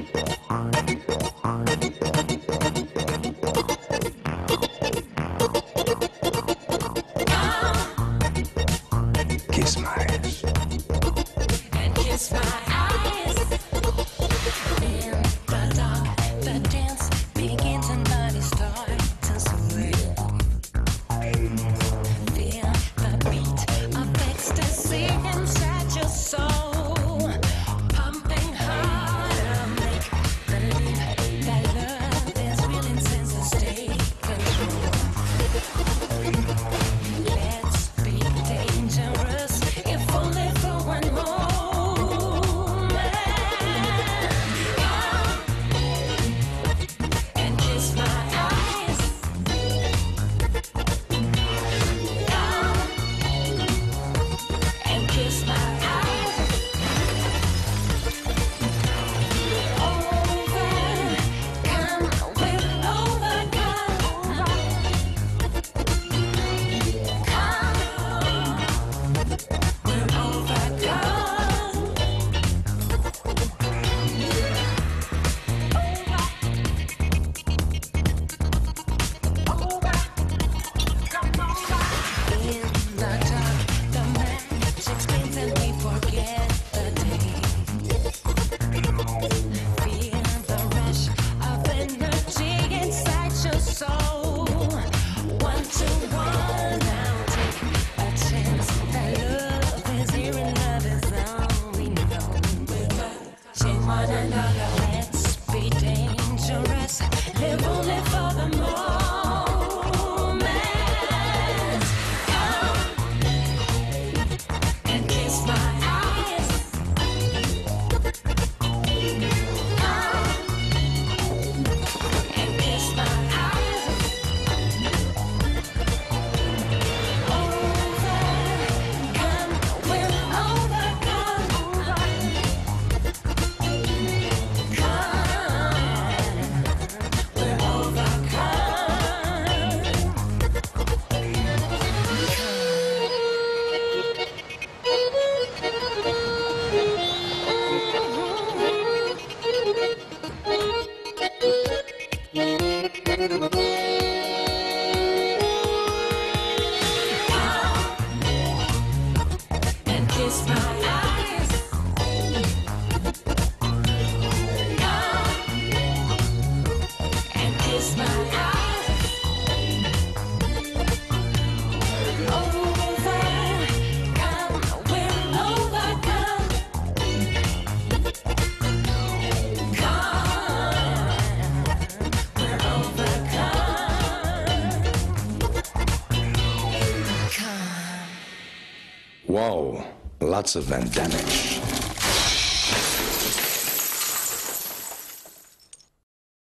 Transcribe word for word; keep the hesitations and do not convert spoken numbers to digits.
Kiss my eyes. And kiss my eyes. In the dark, the dance begins and body starts to sway. Feel the beat of ecstasy inside your soul, pumping harder. Make believe that love is real and senses take control. Let's be dangerous, if only for one moment. Come and kiss my eyes. Come and kiss my eyes. Overcome, we'll overcome. Let's be dangerous, live only for the moment. Come and kiss my eyes. Come and kiss my eyes. Overcome, we'll overcome. And kiss my eyes. And kiss my eyes. Overcome, we'll overcome. Come, we're overcome. Come. Wow, lots of Van damage.